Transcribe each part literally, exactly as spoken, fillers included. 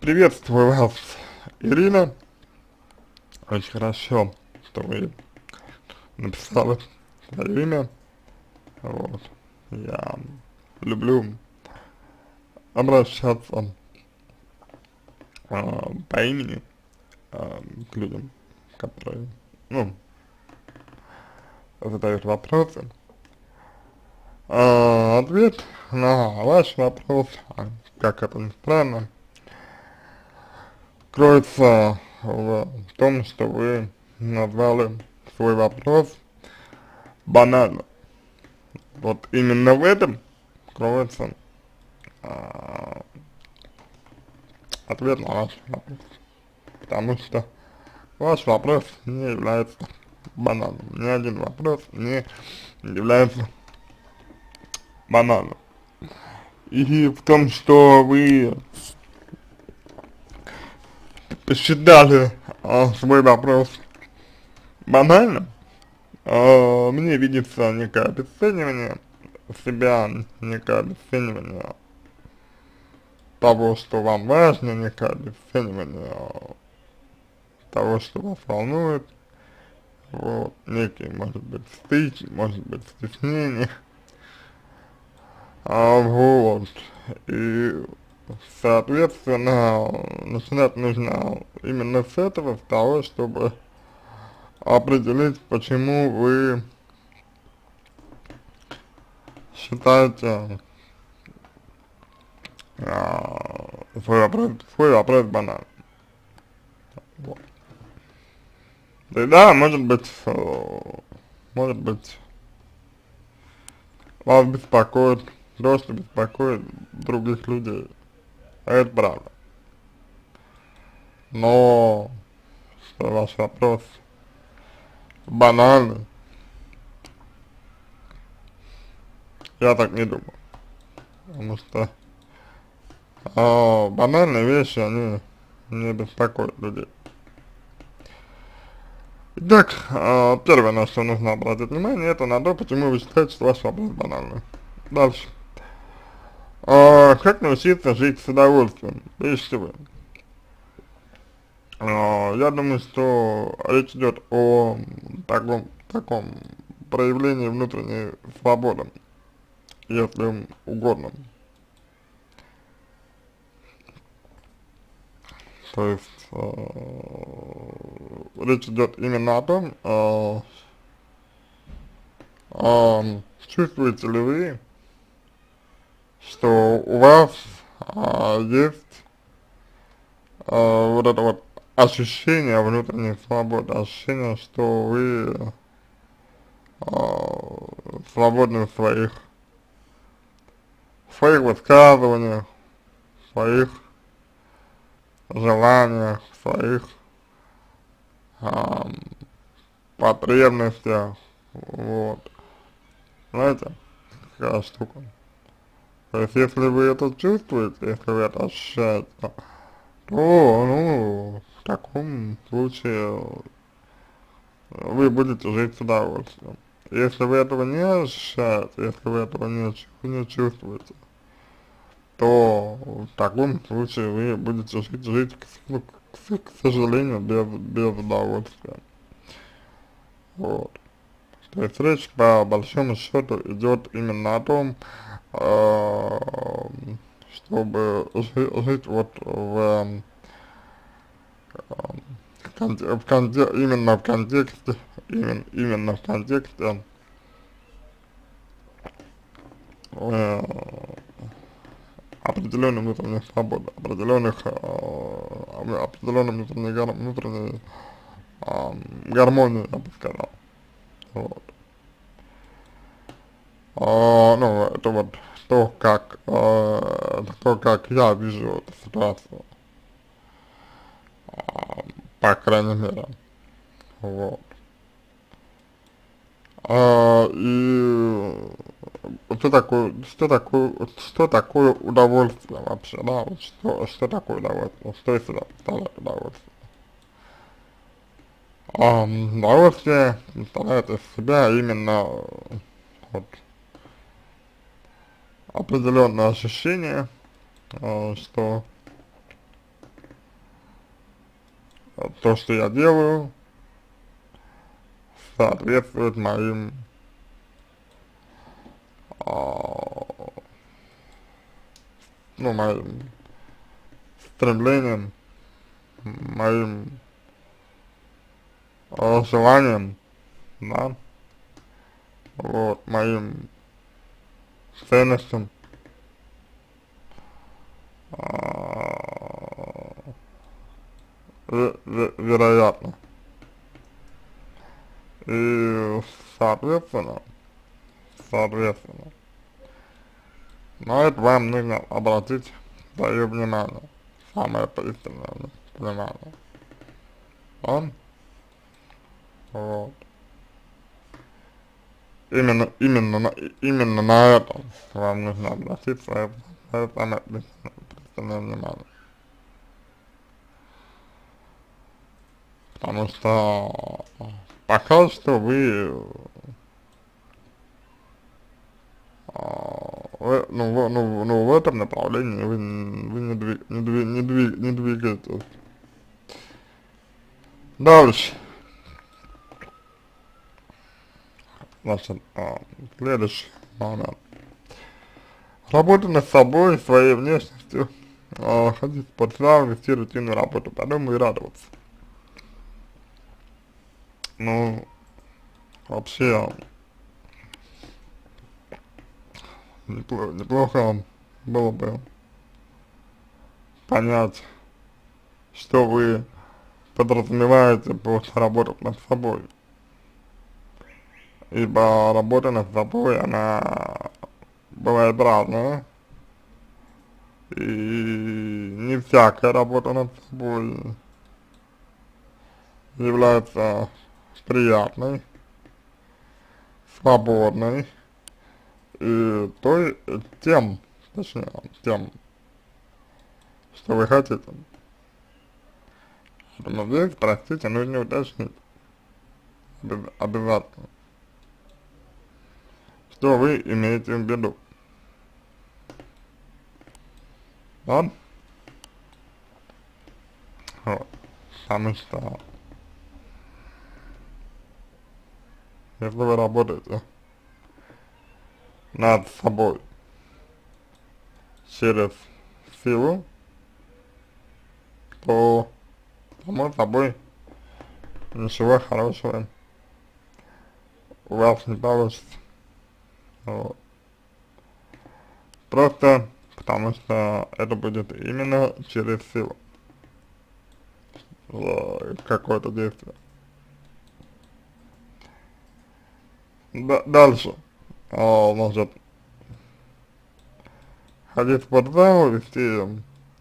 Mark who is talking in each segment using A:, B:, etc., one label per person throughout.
A: Приветствую вас, Ирина. Очень хорошо, что вы написали свое имя. Вот. Я люблю обращаться а, по имени а, к людям, которые, ну, задают вопросы. А, ответ на ваш вопрос, а, как это ни странно, кроется в том, что вы назвали свой вопрос банально. Вот именно в этом кроется а, ответ на ваш вопрос. Потому что ваш вопрос не является банальным. Ни один вопрос не является банальным. И в том, что вы посчитали а, свой вопрос банальным, а, мне видится некое обесценивание себя, некое обесценивание того, что вам важно, некое обесценивание того, что вас волнует, вот, некий, может быть, стыд, может быть, стеснение, а, вот, и, соответственно, начинать нужно именно с этого, с того, чтобы определить, почему вы считаете а, свой вопрос, свой вопрос банальным. Вот. И да, может быть, э, может быть, вас беспокоит то, что беспокоит других людей. Это правда. Но, что ваш вопрос банальный, я так не думаю. Потому что а, банальные вещи, они не беспокоят людей. Итак, а, первое, на что нужно обратить внимание, это на то, почему вы считаете, что ваш вопрос банальный. Дальше. А, как научиться жить с удовольствием? Прежде всего. А, я думаю, что речь идет о таком, таком проявлении внутренней свободы, если угодно. То есть э, речь идет именно о том, э, э, чувствуете ли вы, что у вас э, есть э, вот это вот ощущение внутренней свободы, ощущение, что вы э, свободны в своих, в своих высказываниях, в своих желаниях, в своих э, потребностях, вот, знаете, такая штука. То есть, если вы это чувствуете, если вы это ощущаете, то, ну, в таком случае вы будете жить с удовольствием. Если вы этого не ощущаете, если вы этого не, не чувствуете, то в таком случае вы будете жить, жить к, ну, к, к сожалению, без, без удовольствия. Вот. То есть речь по большому счету идет именно о том, э, чтобы жи жить вот в, в, конте в конте именно в контексте, именно, именно в контексте э, определенной внутренней свободы, определенных, э, определенной внутренней, гар внутренней э, гармонии, я бы сказал. Вот. А, ну, это вот то, как, э, то, как я вижу эту ситуацию, а, по крайней мере, вот. А, и что такое, что такое, что такое удовольствие вообще, да, вот что, что такое удовольствие, что из себя представляет удовольствие? А, удовольствие представляет из себя именно вот определенное ощущение, э, что э, то, что я делаю, соответствует моим, а, ну, моим стремлениям, моим э, желаниям, да, вот, моим ценностям, а, ве- ве- вероятно. И, соответственно, соответственно, на это вам нужно обратить свое внимание, самое пристальное внимание. Он, вот. Именно, именно, на, именно на это вам нужно обратить свое, свое самое пристальное, пристальное внимание. Потому что пока что вы, а, вы, ну, в- ну, ну, в этом направлении вы, н- вы не, двиг, не, двиг, не, двиг, не двигаетесь. Дальше, значит, а, следующий момент. Работа над собой, своей внешностью, а, ходить в спортзал, вести рутинную работу по дому и радоваться. Ну, вообще, неплохо, неплохо было бы понять, что вы подразумеваете под работать над собой. Ибо работа над собой, она бывает разная, и не всякая работа над собой является приятной, свободной, и той, тем, точнее, тем, что вы хотите. Но здесь, простите, нужно уточнить обяз- обязательно, что вы имеете в виду. Да? Вот. Потому что, если вы работаете над собой через силу, то, само собой, ничего хорошего у вас не получится. Вот. Просто потому что это будет именно через силу, э, какое-то действие. Д дальше, а, значит, ходить в спортзал, вести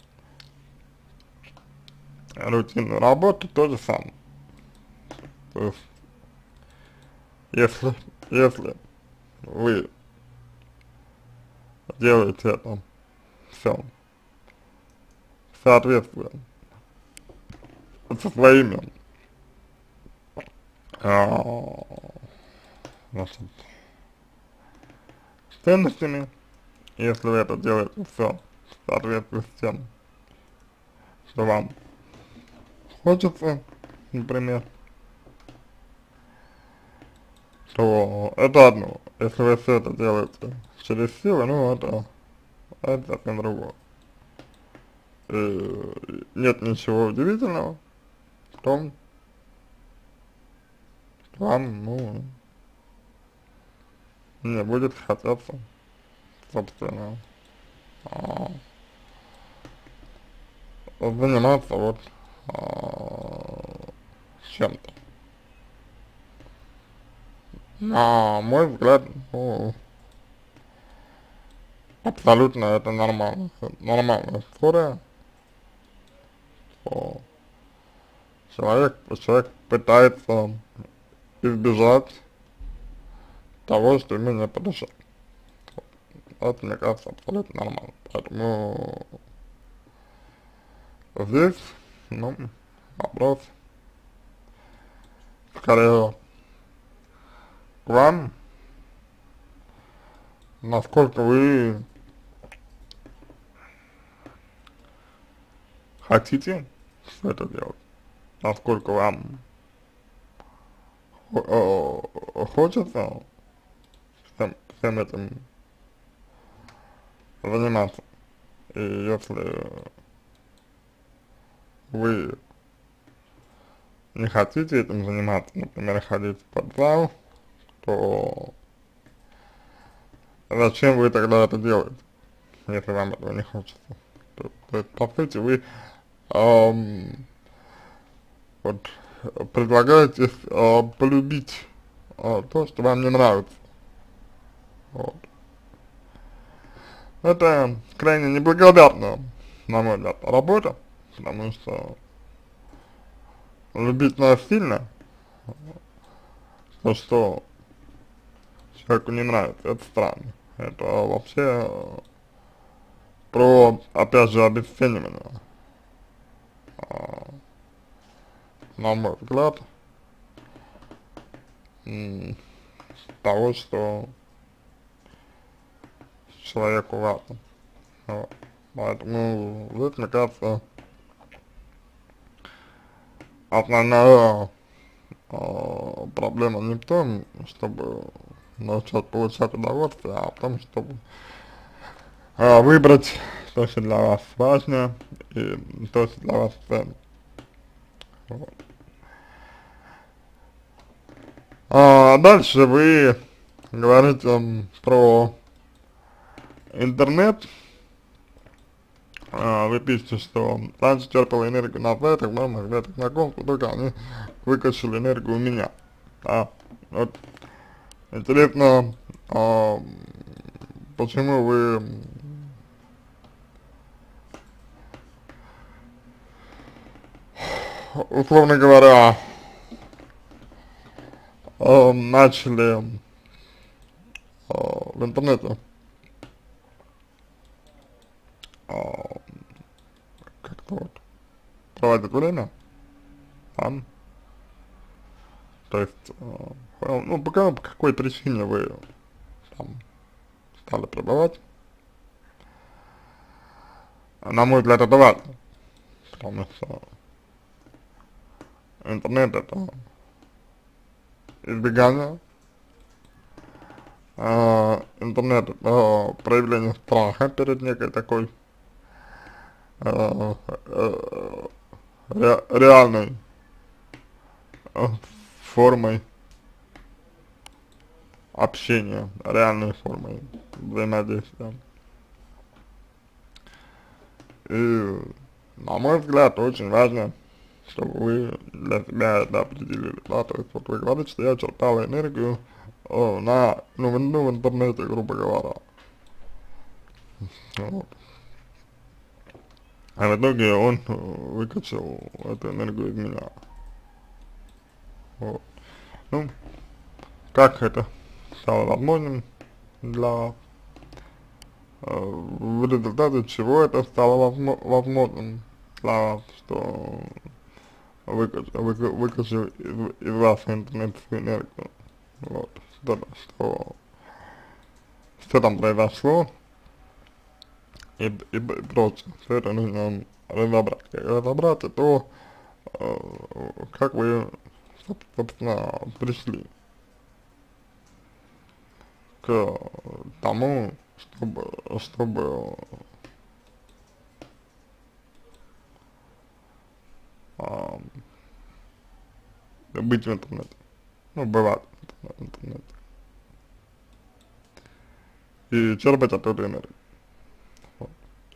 A: рутинную работу, то же самое. То есть, если, если вы делаете это все в соответствии со своими, а, значит, ценностями, если вы это делаете все в соответствии с тем, что вам хочется, например, то это одно. Если вы все это делаете через силу, ну это, это совсем другое. И нет ничего удивительного в том, что вам, ну, не будет хотеться, собственно, а, заниматься вот а, чем-то. На мой взгляд, ну, абсолютно это нормально, нормальная история, что человек, человек пытается избежать того, что ему не по душе. Это, мне кажется, абсолютно нормально. Поэтому здесь, ну, вопрос скорее к вам, насколько вы хотите все это делать. насколько вам э, хочется всем, всем этим заниматься. И если вы не хотите этим заниматься, например, ходить в спортзал, то зачем вы тогда это делаете, если вам этого не хочется? То, то есть, по сути, вы эм, вот предлагаете э, полюбить э, то, что вам не нравится. Вот. Это крайне неблагодарная, на мой взгляд, работа, потому что любить насильно, то, что человеку не нравится, это странно. Это вообще э, про, опять же, обесценивание, э, на мой взгляд, м, того, что человеку важно. Вот. Поэтому здесь, мне кажется, основная э, проблема не в том, чтобы начать получать удовольствие, а в том, чтобы э, выбрать то, что для вас важно, и то, что для вас ценно. Вот. А дальше вы говорите м, про интернет. А, вы пишете, что раньше черпала энергию на сайтах, но на сайтах знакомств, только они выкачали энергию у меня. А, вот интересно, а, почему вы, условно говоря, а, начали а, в интернете а, как-то вот проводить время там, то есть, а, ну, по, какой- по какой причине вы там стали пребывать, на мой взгляд, это важно, потому что интернет это избегание, а, интернет это проявление страха перед некой такой а, а, ре, реальной а, формой общения, реальной формой взаимодействия. И, на мой взгляд, очень важно, чтобы вы для себя это определили, да, то есть вот вы говорите, что я черпала энергию о, на, ну, в, ну, в интернете, грубо говоря, вот. А в итоге он э, выкачал эту энергию из меня, вот. Ну, как это стало возможным для вас, э, в результате чего это стало возмо возможным для вас, что выкачал, выка выкачал из, из вас интернет всю энергию, вот, что, что, что там произошло, и, и, и прочее, все это нужно разобрать. Как разобрать, то, э, как вы, собственно, пришли к тому, чтобы, чтобы а, быть в интернете, ну, бывать в интернете, и черпать оттуда энергию. Вот.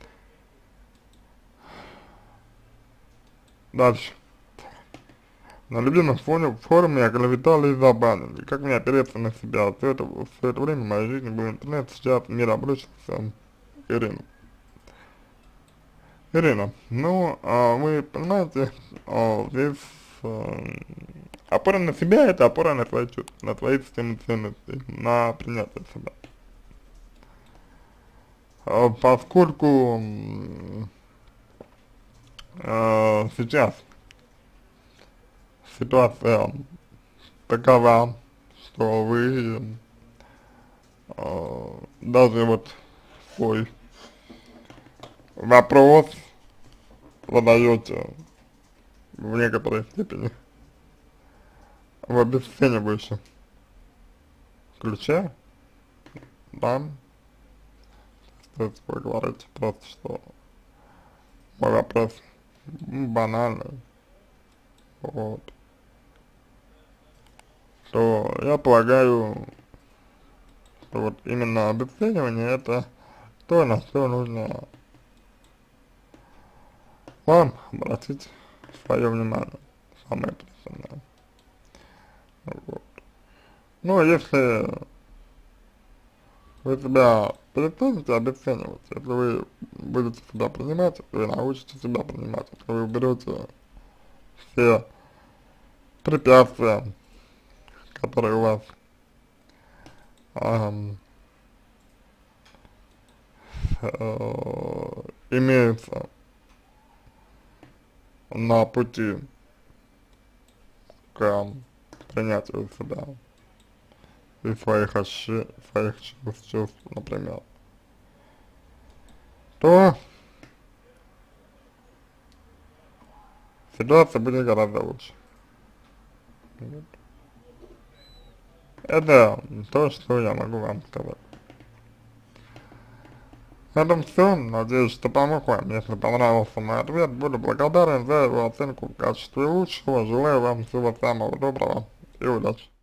A: Дальше. На любимом фоне, форуме я клеветал и забанили. Как мне опереться на себя? Все это, все это время в моей жизни был интернет, сейчас мир обрушился. Ирина. Ирина, ну, а, вы понимаете, а, здесь а, опора на себя — это опора на свои чувства, на свои системы ценностей, на принятие себя. А, поскольку м, а, сейчас ситуация такова, что вы а, даже вот свой вопрос задаете в некоторой степени в обесценивающем ключе, да, то есть вы говорите просто, что мой вопрос банальный, вот, то я полагаю, что вот именно обесценивание это то, на что нужно вам обратить свое внимание, самое пристальное. Вот. Ну, если вы себя перестанете обесценивать, если вы будете себя принимать, вы научитесь себя принимать, если вы уберете все препятствия, которые у вас эм, э, имеются на пути к принятию себя и своих, ощущ... своих чувств, чувств, например, то ситуация будет гораздо лучше. Вот. Это то, что я могу вам сказать. На этом все. Надеюсь, что помог вам. Если понравился мой ответ, буду благодарен за его оценку в качестве лучшего. Желаю вам всего самого доброго и удачи.